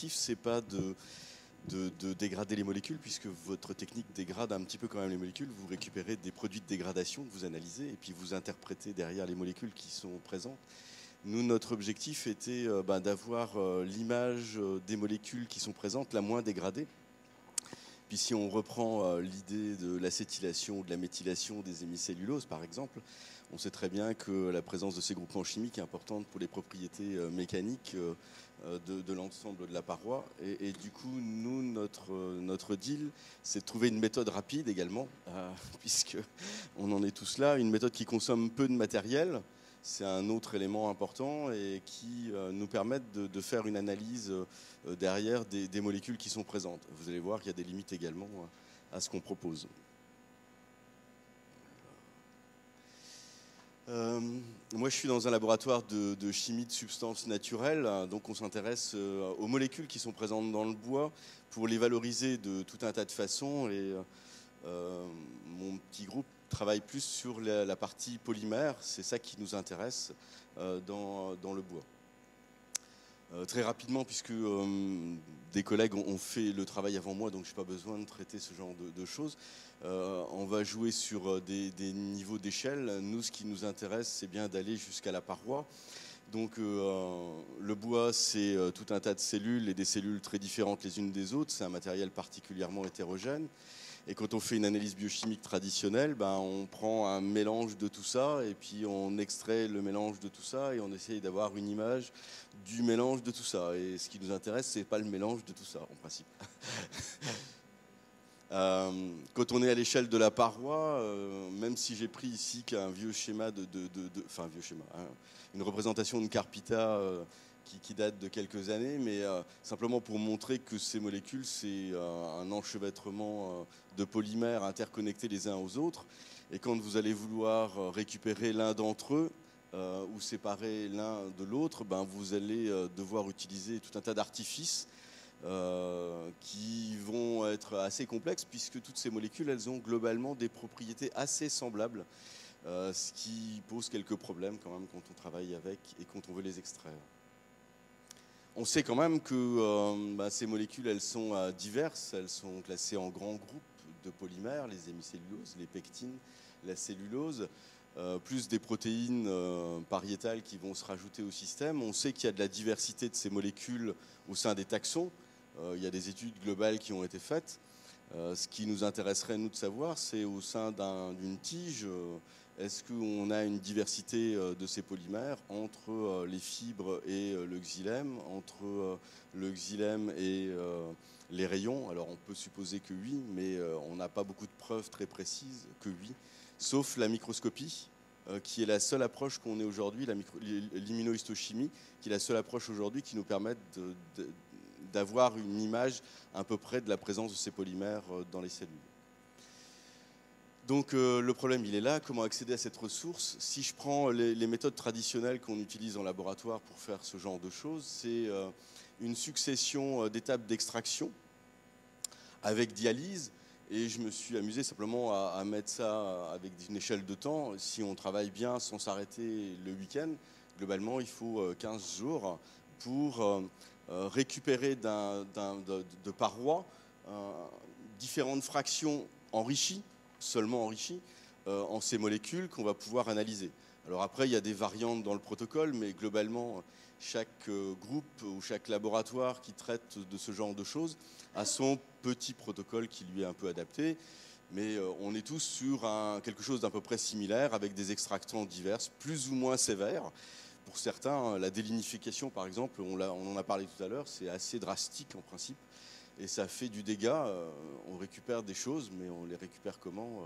l'objectif, c'est pas de dégrader les molécules, puisque votre technique dégrade un petit peu quand même les molécules. Vous récupérez des produits de dégradation que vous analysez et puis vous interprétez derrière les molécules qui sont présentes. Nous, notre objectif était d'avoir l'image des molécules qui sont présentes la moins dégradée. Puis si on reprend l'idée de l'acétylation ou de la méthylation des hémicelluloses, par exemple, on sait très bien que la présence de ces groupements chimiques est importante pour les propriétés mécaniques de l'ensemble de la paroi. Et du coup, nous, notre deal, c'est de trouver une méthode rapide également, puisqu'on en est tous là, une méthode qui consomme peu de matériel. C'est un autre élément important et qui nous permet de faire une analyse derrière des molécules qui sont présentes. Vous allez voir qu'il y a des limites également à ce qu'on propose. Moi, je suis dans un laboratoire de chimie de substances naturelles, donc on s'intéresse aux molécules qui sont présentes dans le bois pour les valoriser de tout un tas de façons. Et mon petit groupe travaille plus sur la partie polymère, c'est ça qui nous intéresse dans le bois. Très rapidement, puisque des collègues ont fait le travail avant moi, donc je n'ai pas besoin de traiter ce genre de choses. On va jouer sur des niveaux d'échelle. Nous, ce qui nous intéresse, c'est bien d'aller jusqu'à la paroi. Donc le bois, c'est tout un tas de cellules et des cellules très différentes les unes des autres. C'est un matériel particulièrement hétérogène. Et quand on fait une analyse biochimique traditionnelle, on prend un mélange de tout ça et puis on extrait le mélange de tout ça et on essaye d'avoir une image du mélange de tout ça. Et ce qui nous intéresse, c'est pas le mélange de tout ça, en principe. Quand on est à l'échelle de la paroi, même si j'ai pris ici qu'un vieux schéma enfin un vieux schéma, hein, une représentation de Carpita qui date de quelques années, mais simplement pour montrer que ces molécules, c'est un enchevêtrement de polymères interconnectés les uns aux autres. Et quand vous allez vouloir récupérer l'un d'entre eux, ou séparer l'un de l'autre, vous allez devoir utiliser tout un tas d'artifices qui vont être assez complexes, puisque toutes ces molécules, elles ont globalement des propriétés assez semblables, ce qui pose quelques problèmes quand même quand on travaille avec et quand on veut les extraire. On sait quand même que ces molécules, elles sont diverses, elles sont classées en grands groupes de polymères, les hémicelluloses, les pectines, la cellulose, plus des protéines pariétales qui vont se rajouter au système. On sait qu'il y a de la diversité de ces molécules au sein des taxons. Il y a des études globales qui ont été faites. Ce qui nous intéresserait, nous, de savoir, c'est au sein d'une tige, est-ce qu'on a une diversité de ces polymères entre les fibres et le xylème, entre le xylème et les rayons? Alors on peut supposer que oui, mais on n'a pas beaucoup de preuves très précises que oui, sauf la microscopie, qui est la seule approche qu'on ait aujourd'hui, l'immunohistochimie, qui est la seule approche aujourd'hui qui nous permette d'avoir une image à peu près de la présence de ces polymères dans les cellules. Donc le problème, il est là. Comment accéder à cette ressource? Si je prends les méthodes traditionnelles qu'on utilise en laboratoire pour faire ce genre de choses, c'est une succession d'étapes d'extraction avec dialyse. Et je me suis amusé simplement à mettre ça avec une échelle de temps. Si on travaille bien sans s'arrêter le week-end, globalement, il faut 15 jours pour récupérer de parois différentes fractions enrichies, seulement enrichies, en ces molécules qu'on va pouvoir analyser. Alors après, il y a des variantes dans le protocole, mais globalement, chaque groupe ou chaque laboratoire qui traite de ce genre de choses a son petit protocole qui lui est un peu adapté. Mais on est tous sur quelque chose d'à peu près similaire, avec des extractants divers, plus ou moins sévères. Pour certains, la délignification, par exemple, on en a parlé tout à l'heure, c'est assez drastique en principe. Et ça fait du dégât. On récupère des choses, mais on les récupère comment?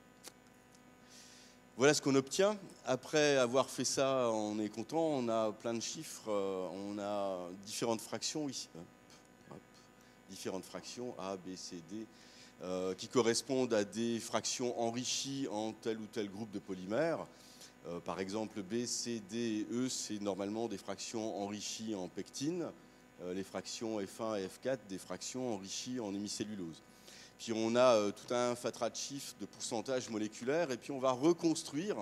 Voilà ce qu'on obtient. Après avoir fait ça, on est content. On a plein de chiffres. On a différentes fractions ici. Différentes fractions, A, B, C, D, qui correspondent à des fractions enrichies en tel ou tel groupe de polymères. Par exemple, B, C, D et E, c'est normalement des fractions enrichies en pectine. Les fractions F1 et F4, des fractions enrichies en hémicellulose. Puis on a tout un fatras de chiffres de pourcentages moléculaires, et puis on va reconstruire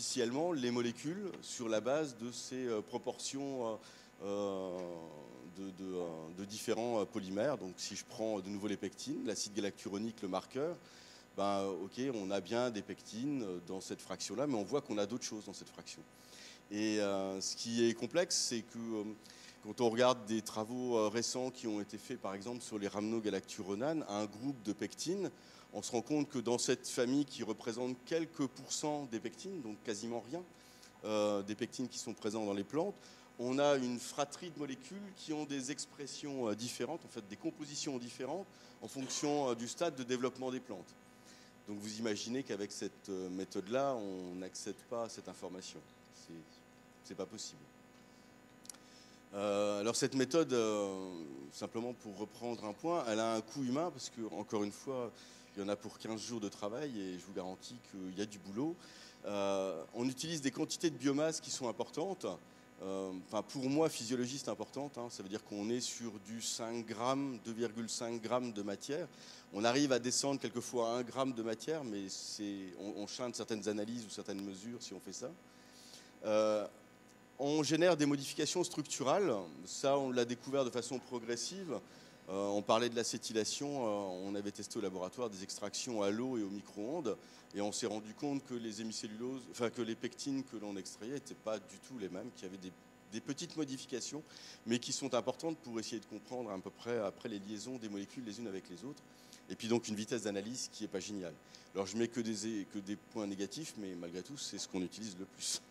artificiellement les molécules sur la base de ces proportions de différents polymères. Donc si je prends de nouveau les pectines, l'acide galacturonique, le marqueur, ben, ok, on a bien des pectines dans cette fraction-là, mais on voit qu'on a d'autres choses dans cette fraction. Et ce qui est complexe, c'est que quand on regarde des travaux récents qui ont été faits, par exemple, sur les rhamnogalacturonanes, un groupe de pectines, on se rend compte que dans cette famille qui représente quelques pourcents des pectines, donc quasiment rien, des pectines qui sont présents dans les plantes, on a une fratrie de molécules qui ont des expressions différentes, en fait des compositions différentes en fonction du stade de développement des plantes. Donc vous imaginez qu'avec cette méthode-là, on n'accède pas à cette information. C'est pas possible. Alors cette méthode, simplement pour reprendre un point, elle a un coût humain parce que, encore une fois, il y en a pour 15 jours de travail et je vous garantis qu'il y a du boulot. On utilise des quantités de biomasse qui sont importantes. Enfin, pour moi, physiologiste importante, hein, ça veut dire qu'on est sur du 5 grammes, 2,5 grammes de matière. On arrive à descendre quelquefois à 1 gramme de matière, mais on chante certaines analyses ou certaines mesures si on fait ça. On génère des modifications structurales. Ça, on l'a découvert de façon progressive. On parlait de l'acétylation. On avait testé au laboratoire des extractions à l'eau et au micro-ondes. Et on s'est rendu compte que les hémicelluloses, enfin que les pectines que l'on extrayait n'étaient pas du tout les mêmes, qu'il y avait des petites modifications, mais qui sont importantes pour essayer de comprendre à peu près après les liaisons des molécules les unes avec les autres. Et puis donc une vitesse d'analyse qui n'est pas géniale. Alors je mets que des points négatifs, mais malgré tout, c'est ce qu'on utilise le plus.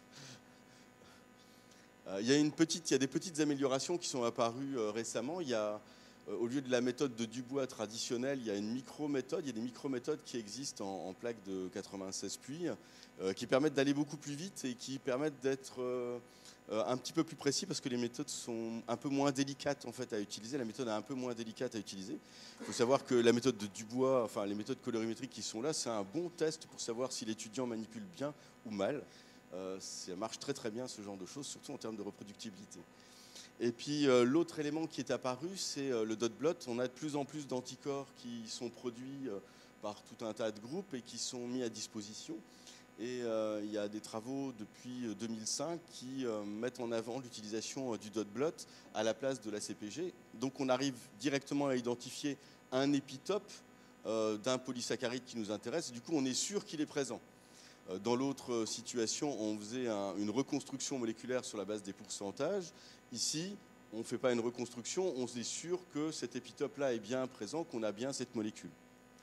Il y a des petites améliorations qui sont apparues récemment. Au lieu de la méthode de Dubois traditionnelle, il y a une micro-méthode. Il y a des micro-méthodes qui existent en plaques de 96 puits qui permettent d'aller beaucoup plus vite et qui permettent d'être un petit peu plus précis parce que les méthodes sont un peu moins délicates en fait, à utiliser. La méthode est un peu moins délicate à utiliser. Il faut savoir que la méthode de Dubois, enfin les méthodes colorimétriques qui sont là, c'est un bon test pour savoir si l'étudiant manipule bien ou mal. Ça marche très très bien ce genre de choses, surtout en termes de reproductibilité. Et puis l'autre élément qui est apparu, c'est le dot blot. On a de plus en plus d'anticorps qui sont produits par tout un tas de groupes et qui sont mis à disposition. Et il y a des travaux depuis 2005 qui mettent en avant l'utilisation du dot blot à la place de la CPG. Donc on arrive directement à identifier un épitope d'un polysaccharide qui nous intéresse. Et du coup, on est sûr qu'il est présent. Dans l'autre situation, on faisait une reconstruction moléculaire sur la base des pourcentages. Ici, on ne fait pas une reconstruction, on est sûr que cet épitope-là est bien présent, qu'on a bien cette molécule.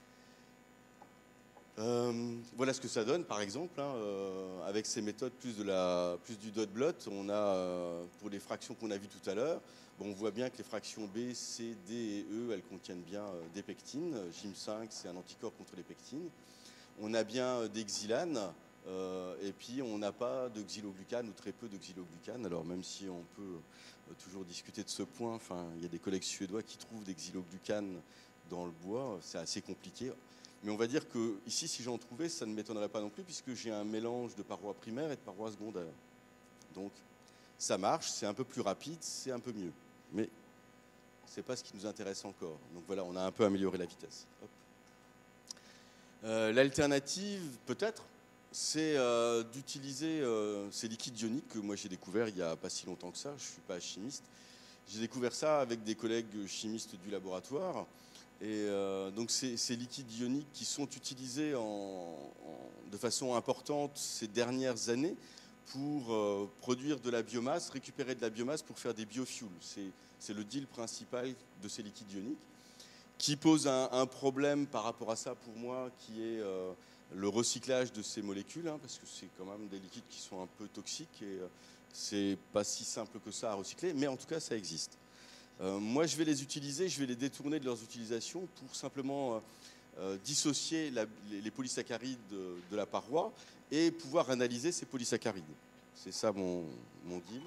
Voilà ce que ça donne, par exemple, hein, avec ces méthodes plus du dot blot. On a, pour les fractions qu'on a vues tout à l'heure, on voit bien que les fractions B, C, D et E, elles contiennent bien des pectines. GIM5, c'est un anticorps contre les pectines. On a bien des xylanes, et puis on n'a pas de xyloglucane ou très peu de xyloglucane. Alors même si on peut toujours discuter de ce point, enfin, il y a des collègues suédois qui trouvent des xyloglucanes dans le bois, c'est assez compliqué. Mais on va dire que ici, si j'en trouvais, ça ne m'étonnerait pas non plus, puisque j'ai un mélange de parois primaires et de parois secondaires. Donc ça marche, c'est un peu plus rapide, c'est un peu mieux. Mais ce n'est pas ce qui nous intéresse encore. Donc voilà, on a un peu amélioré la vitesse. Hop. L'alternative, peut-être, c'est d'utiliser ces liquides ioniques que moi j'ai découvert il n'y a pas si longtemps que ça. Je ne suis pas chimiste. J'ai découvert ça avec des collègues chimistes du laboratoire. Et donc ces liquides ioniques qui sont utilisés de façon importante ces dernières années pour produire de la biomasse, récupérer de la biomasse pour faire des biofuels. C'est le deal principal de ces liquides ioniques, qui pose un problème par rapport à ça pour moi, qui est le recyclage de ces molécules, hein, parce que c'est quand même des liquides qui sont un peu toxiques et c'est pas si simple que ça à recycler, mais en tout cas ça existe. Moi je vais les utiliser, je vais les détourner de leurs utilisations pour simplement dissocier les polysaccharides de la paroi et pouvoir analyser ces polysaccharides. C'est ça mon deal.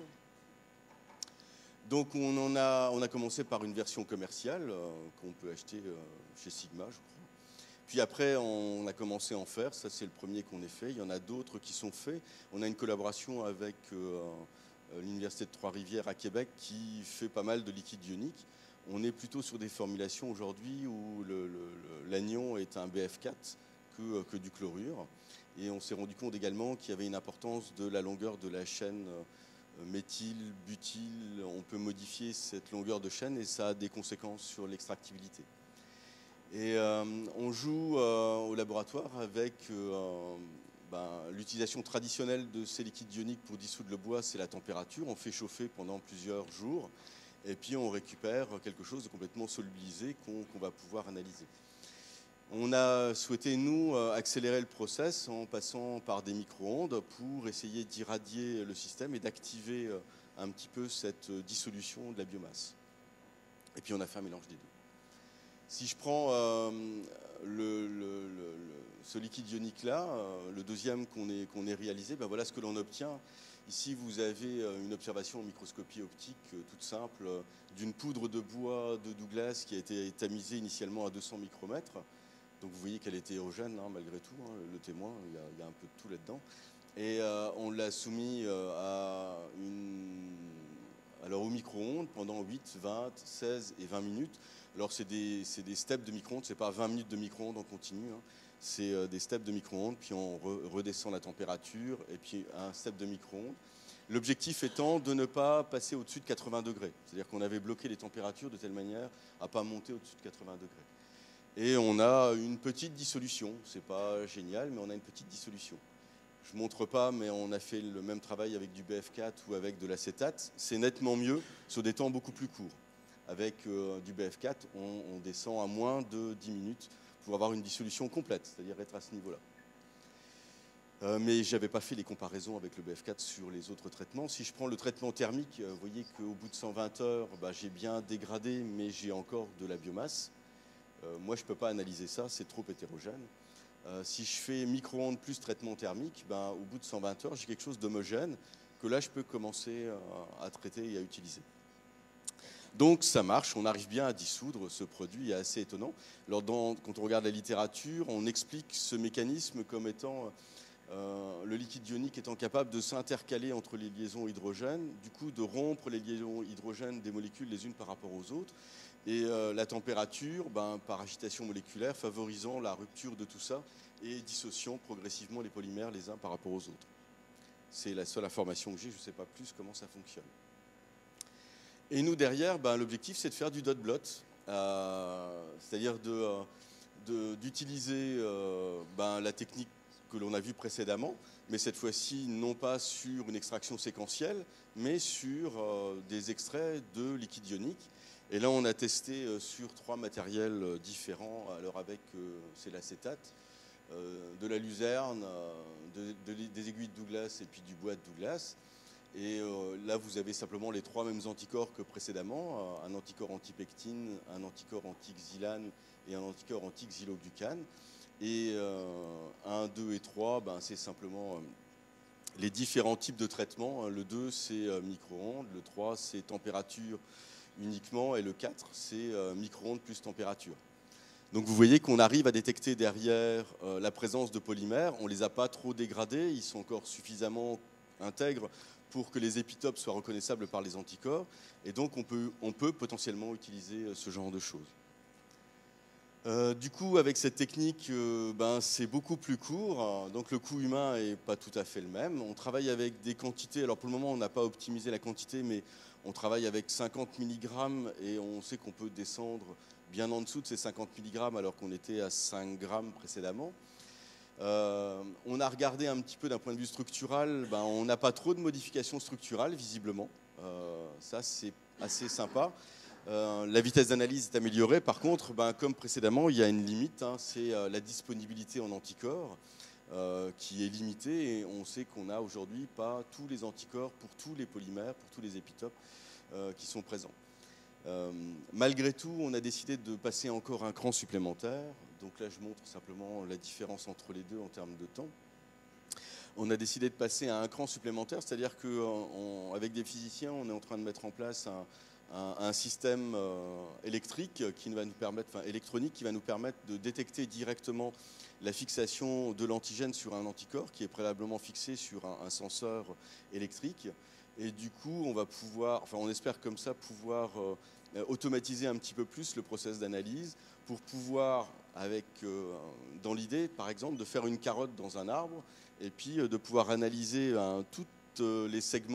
Donc on a commencé par une version commerciale qu'on peut acheter chez Sigma, je crois. Puis après, on a commencé à en faire. Ça, c'est le premier qu'on ait fait. Il y en a d'autres qui sont faits. On a une collaboration avec l'Université de Trois-Rivières à Québec qui fait pas mal de liquides ioniques. On est plutôt sur des formulations aujourd'hui où l'anion est un BF4 que du chlorure. Et on s'est rendu compte également qu'il y avait une importance de la longueur de la chaîne méthyl, butyl, on peut modifier cette longueur de chaîne et ça a des conséquences sur l'extractibilité. Et on joue au laboratoire avec l'utilisation traditionnelle de ces liquides ioniques pour dissoudre le bois, c'est la température. On fait chauffer pendant plusieurs jours et puis on récupère quelque chose de complètement solubilisé qu'on va pouvoir analyser. On a souhaité, nous, accélérer le process en passant par des micro-ondes pour essayer d'irradier le système et d'activer un petit peu cette dissolution de la biomasse. Et puis on a fait un mélange des deux. Si je prends ce liquide ionique-là, le deuxième qu'on ait réalisé, ben voilà ce que l'on obtient. Ici, vous avez une observation en microscopie optique toute simple d'une poudre de bois de Douglas qui a été tamisée initialement à 200 micromètres. Donc vous voyez qu'elle est hétérogène malgré tout, le témoin, il y a un peu de tout là-dedans. Et on l'a soumis au micro-ondes pendant 8, 20, 16 et 20 minutes. Alors c'est des steps de micro-ondes, c'est pas 20 minutes de micro-ondes en continu, c'est des steps de micro-ondes, puis on redescend la température, et puis un step de micro-ondes. L'objectif étant de ne pas passer au-dessus de 80 degrés. C'est-à-dire qu'on avait bloqué les températures de telle manière à ne pas monter au-dessus de 80 degrés. Et on a une petite dissolution. C'est pas génial, mais on a une petite dissolution. Je ne montre pas, mais on a fait le même travail avec du BF4 ou avec de l'acétate. C'est nettement mieux sur des temps beaucoup plus courts. Avec du BF4, on descend à moins de 10 minutes pour avoir une dissolution complète, c'est-à-dire être à ce niveau-là. Mais je n'avais pas fait les comparaisons avec le BF4 sur les autres traitements. Si je prends le traitement thermique, vous voyez qu'au bout de 120 heures, j'ai bien dégradé, mais j'ai encore de la biomasse. Moi, je ne peux pas analyser ça, c'est trop hétérogène. Si je fais micro-ondes plus traitement thermique, au bout de 120 heures, j'ai quelque chose d'homogène que là, je peux commencer à traiter et à utiliser. Donc ça marche, on arrive bien à dissoudre ce produit assez étonnant. Alors quand on regarde la littérature, on explique ce mécanisme comme étant le liquide ionique étant capable de s'intercaler entre les liaisons hydrogènes, du coup de rompre les liaisons hydrogènes des molécules les unes par rapport aux autres, et la température, par agitation moléculaire, favorisant la rupture de tout ça et dissociant progressivement les polymères les uns par rapport aux autres. C'est la seule information que j'ai, je ne sais pas plus comment ça fonctionne. Et nous, derrière, l'objectif, c'est de faire du dot blot, c'est-à-dire d'utiliser la technique que l'on a vue précédemment, mais cette fois-ci, non pas sur une extraction séquentielle, mais sur des extraits de liquide ionique. Et là, on a testé sur 3 matériels différents, alors avec, c'est l'acétate, de la luzerne, des aiguilles de Douglas et puis du bois de Douglas. Et là, vous avez simplement les 3 mêmes anticorps que précédemment, un anticorps anti-pectine, un anticorps anti-xylane et un anticorps anti-xyloglucane. Et 1, 2 et 3, c'est simplement les différents types de traitements. Le 2, c'est micro-ondes, le 3, c'est température uniquement, et le 4, c'est micro-ondes plus température. Donc vous voyez qu'on arrive à détecter derrière la présence de polymères. On ne les a pas trop dégradés, ils sont encore suffisamment intègres pour que les épitopes soient reconnaissables par les anticorps. Et donc, on peut potentiellement utiliser ce genre de choses. Du coup, avec cette technique, c'est beaucoup plus court. Donc, le coût humain n'est pas tout à fait le même. On travaille avec des quantités. Alors, pour le moment, on n'a pas optimisé la quantité, mais on travaille avec 50 mg et on sait qu'on peut descendre bien en dessous de ces 50 mg alors qu'on était à 5 grammes précédemment. On a regardé un petit peu d'un point de vue structural, on n'a pas trop de modifications structurales visiblement, ça c'est assez sympa. La vitesse d'analyse est améliorée, par contre, comme précédemment, il y a une limite, c'est la disponibilité en anticorps qui est limitée, et on sait qu'on n'a aujourd'hui pas tous les anticorps pour tous les polymères, pour tous les épitopes qui sont présents. Malgré tout, on a décidé de passer encore un cran supplémentaire. Donc là, je montre simplement la différence entre les deux en termes de temps. On a décidé de passer à un cran supplémentaire, c'est-à-dire qu'avec des physiciens, on est en train de mettre en place un système électronique qui va nous permettre de détecter directement la fixation de l'antigène sur un anticorps qui est préalablement fixé sur un senseur électrique. Et du coup, on va pouvoir, on espère comme ça pouvoir automatiser un petit peu plus le process d'analyse pour pouvoir, dans l'idée, par exemple, de faire une carotte dans un arbre et puis de pouvoir analyser tous les segments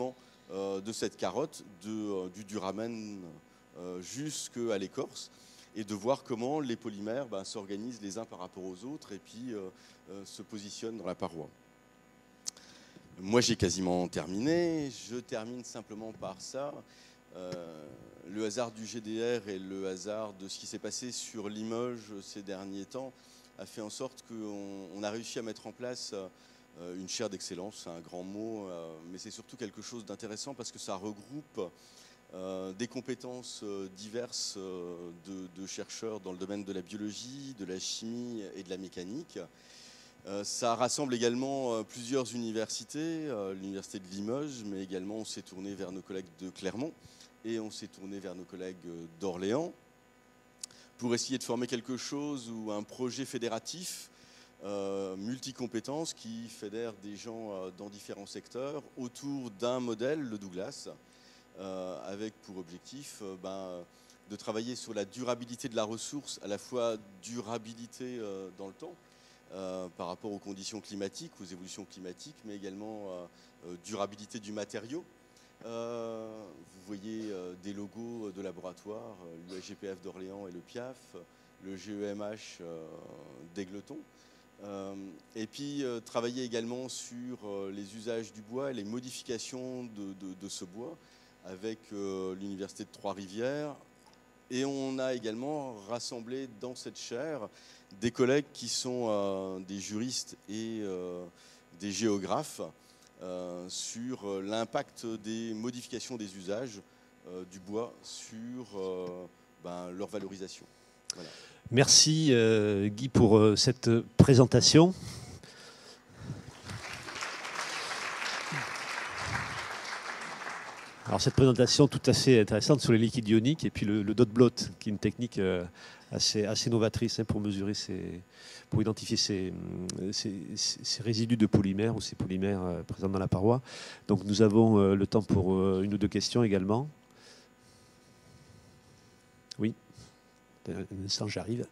de cette carotte, du duramen jusqu'à l'écorce, et de voir comment les polymères s'organisent les uns par rapport aux autres et puis se positionnent dans la paroi. Moi, j'ai quasiment terminé. Je termine simplement par ça. Le hasard du GDR et le hasard de ce qui s'est passé sur Limoges ces derniers temps a fait en sorte qu'on a réussi à mettre en place une chaire d'excellence. C'est un grand mot, mais c'est surtout quelque chose d'intéressant parce que ça regroupe des compétences diverses de chercheurs dans le domaine de la biologie, de la chimie et de la mécanique. Ça rassemble également plusieurs universités, l'université de Limoges, mais également on s'est tourné vers nos collègues de Clermont et on s'est tourné vers nos collègues d'Orléans pour essayer de former quelque chose ou un projet fédératif multicompétences qui fédère des gens dans différents secteurs autour d'un modèle, le Douglas, avec pour objectif de travailler sur la durabilité de la ressource, à la fois durabilité dans le temps, par rapport aux conditions climatiques, aux évolutions climatiques, mais également durabilité du matériau. Vous voyez des logos de laboratoires, l'UAGPF d'Orléans et le PIAF, le GEMH d'Égletons. Et puis travailler également sur les usages du bois et les modifications de ce bois avec l'Université de Trois-Rivières. Et on a également rassemblé dans cette chaire des collègues qui sont des juristes et des géographes sur l'impact des modifications des usages du bois sur leur valorisation. Voilà. Merci Guy pour cette présentation. Alors cette présentation tout à fait intéressante sur les liquides ioniques et puis le dot blot, qui est une technique assez novatrice pour mesurer pour identifier ces résidus de polymères ou ces polymères présents dans la paroi. Donc nous avons le temps pour une ou deux questions également. Oui, un instant, j'arrive.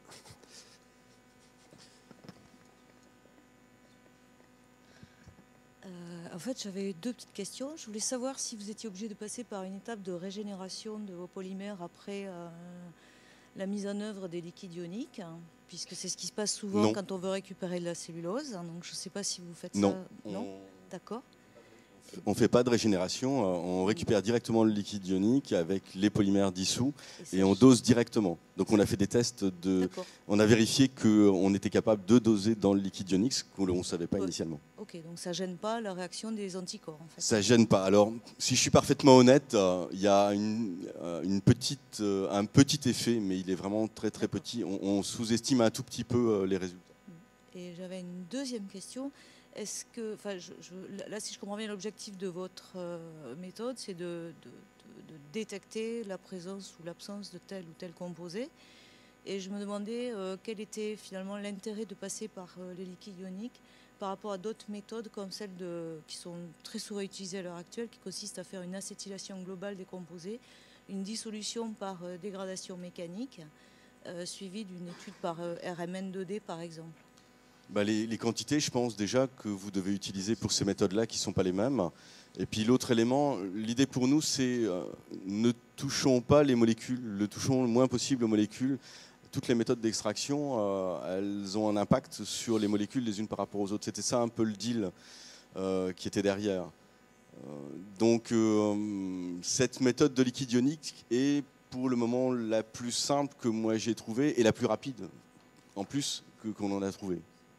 En fait, j'avais deux petites questions. Je voulais savoir si vous étiez obligé de passer par une étape de régénération de vos polymères après la mise en œuvre des liquides ioniques, puisque c'est ce qui se passe souvent quand on veut récupérer de la cellulose. Donc, je ne sais pas si vous faites ça. Non. D'accord. On ne fait pas de régénération, on récupère directement le liquide ionique avec les polymères dissous et on dose directement. Donc on a fait des tests, on a vérifié qu'on était capable de doser dans le liquide ionique, ce qu'on ne savait pas initialement. Ok, donc ça ne gêne pas la réaction des anticorps en fait. Ça ne gêne pas. Alors si je suis parfaitement honnête, il y a un petit effet, mais il est vraiment très très petit. On sous-estime un tout petit peu les résultats. Et j'avais une deuxième question. Est-ce que, là, si je comprends bien, l'objectif de votre méthode, c'est de détecter la présence ou l'absence de tel ou tel composé. Et je me demandais quel était finalement l'intérêt de passer par les liquides ioniques par rapport à d'autres méthodes comme celles qui sont très souvent utilisées à l'heure actuelle, qui consistent à faire une acétylation globale des composés, une dissolution par dégradation mécanique, suivie d'une étude par RMN2D par exemple. Les quantités, je pense déjà que vous devez utiliser pour ces méthodes-là qui ne sont pas les mêmes. Et puis l'autre élément, l'idée pour nous, c'est ne touchons pas les molécules, touchons le moins possible aux molécules. Toutes les méthodes d'extraction, elles ont un impact sur les molécules les unes par rapport aux autres. C'était ça un peu le deal qui était derrière. Donc cette méthode de liquide ionique est pour le moment la plus simple que moi j'ai trouvée et la plus rapide, en plus qu'on en a trouvé.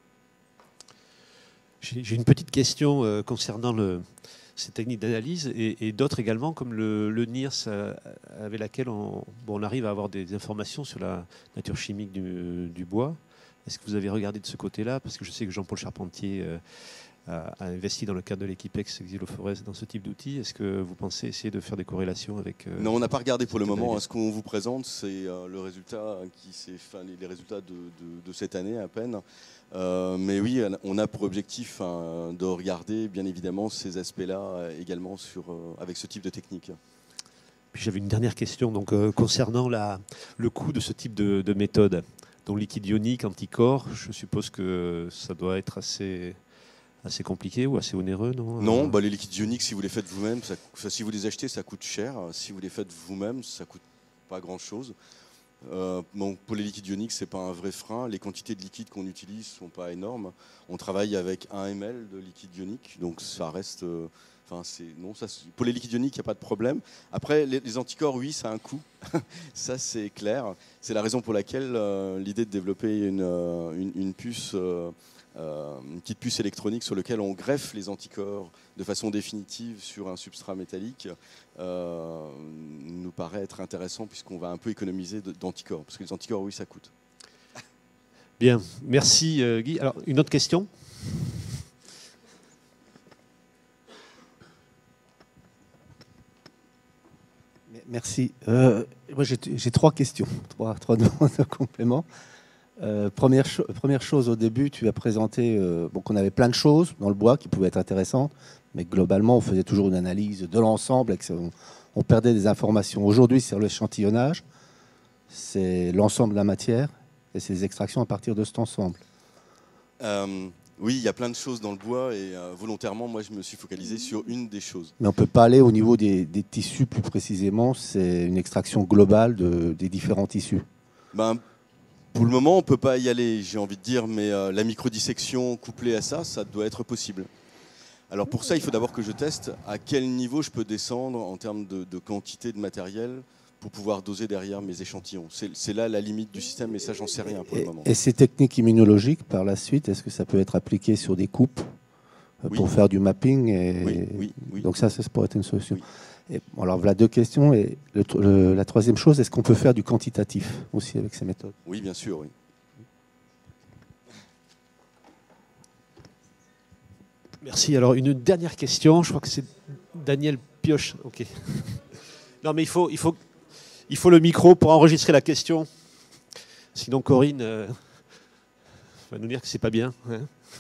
J'ai une petite question concernant ces techniques d'analyse et d'autres également, comme le NIRS, avec laquelle on arrive à avoir des informations sur la nature chimique du bois. Est-ce que vous avez regardé de ce côté-là? Parce que je sais que Jean-Paul Charpentier a investi dans le cadre de l'équipe ex-Xylophorès dans ce type d'outils. Est-ce que vous pensez essayer de faire des corrélations avec... Non, on n'a pas regardé pour le moment. Ce qu'on vous présente, c'est le résultat les résultats de cette année à peine. Mais oui, on a pour objectif de regarder bien évidemment ces aspects-là également avec ce type de technique. Puis j'avais une dernière question donc, concernant le coût de ce type de méthode. Donc liquide ionique, anticorps, je suppose que ça doit être assez assez compliqué ou assez onéreux, non? Non, les liquides ioniques, si vous les faites vous-même, si vous les achetez, ça coûte cher. Si vous les faites vous-même, ça coûte pas grand-chose. Pour les liquides ioniques, c'est pas un vrai frein. Les quantités de liquide qu'on utilise sont pas énormes. On travaille avec 1 ml de liquide ionique, donc ça reste. Pour les liquides ioniques, il n'y a pas de problème. Après, les anticorps, oui, ça a un coût. Ça, c'est clair. C'est la raison pour laquelle l'idée de développer une puce, une petite puce électronique sur laquelle on greffe les anticorps de façon définitive sur un substrat métallique nous paraît être intéressant puisqu'on va un peu économiser d'anticorps. Parce que les anticorps, oui, ça coûte. Bien, merci Guy. Alors, une autre question? Merci. Moi, j'ai 3 questions, trois demandes de complément. Première chose, au début, tu as présenté qu'on avait plein de choses dans le bois qui pouvaient être intéressantes, mais globalement, on faisait toujours une analyse de l'ensemble et on perdait des informations. Aujourd'hui, sur l'échantillonnage, c'est l'ensemble de la matière et c'est les extractions à partir de cet ensemble. Oui, il y a plein de choses dans le bois et volontairement, moi, je me suis focalisé sur une des choses. Mais on ne peut pas aller au niveau des tissus plus précisément. C'est une extraction globale des différents tissus. Pour le moment, on ne peut pas y aller, j'ai envie de dire, mais la microdissection couplée à ça, ça doit être possible. Alors pour ça, il faut d'abord que je teste à quel niveau je peux descendre en termes de quantité de matériel pour pouvoir doser derrière mes échantillons. C'est là la limite du système, et ça, j'en sais rien pour le moment. Et ces techniques immunologiques, par la suite, est-ce que ça peut être appliqué sur des coupes pour faire du mapping Oui. Donc ça pourrait être une solution. Oui. Alors voilà 2 questions. Et la troisième chose, est-ce qu'on peut faire du quantitatif aussi avec ces méthodes? Oui, bien sûr, oui. Merci. Alors, une dernière question. Je crois que c'est Daniel Pioche. OK. Non, mais il faut le micro pour enregistrer la question. Sinon, Corinne va nous dire que c'est pas bien. Hein.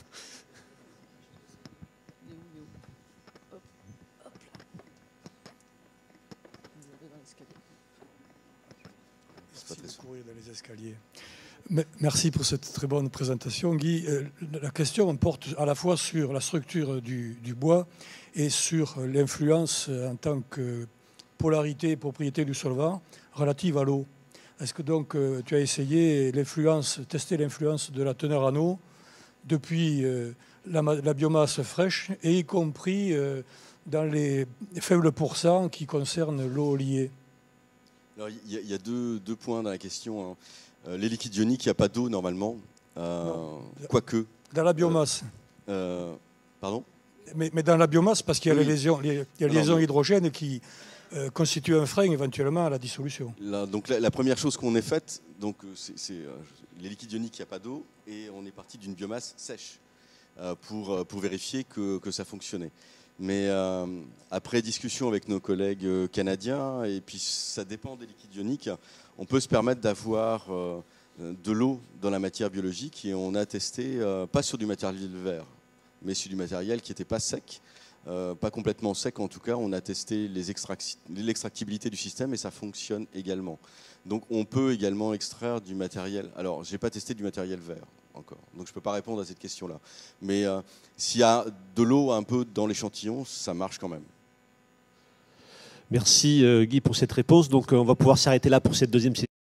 Merci pour cette très bonne présentation, Guy. La question porte à la fois sur la structure du bois et sur l'influence en tant que polarité et propriété du solvant relative à l'eau. Est-ce que donc tu as essayé tester l'influence de la teneur en eau depuis la biomasse fraîche et y compris dans les faibles pourcents qui concernent l'eau liée? Alors, il y a deux points dans la question. Hein. Les liquides ioniques, il n'y a pas d'eau normalement, quoique. Dans la biomasse. Pardon? Mais dans la biomasse, parce qu'il y a les liaisons hydrogènes qui constituent un frein éventuellement à la dissolution. Donc la première chose qu'on ait faite, c'est les liquides ioniques, il n'y a pas d'eau, et on est parti d'une biomasse sèche pour vérifier que ça fonctionnait. Mais après discussion avec nos collègues canadiens, et puis ça dépend des liquides ioniques, on peut se permettre d'avoir de l'eau dans la matière biologique, et on a testé, pas sur du matériel vert, mais sur du matériel qui n'était pas sec, pas complètement sec en tout cas. On a testé l'extractibilité du système et ça fonctionne également. Donc on peut également extraire du matériel. Alors je n'ai pas testé du matériel vert encore, donc je ne peux pas répondre à cette question-là. Mais s'il y a de l'eau un peu dans l'échantillon, ça marche quand même. Merci Guy pour cette réponse. Donc on va pouvoir s'arrêter là pour cette deuxième session.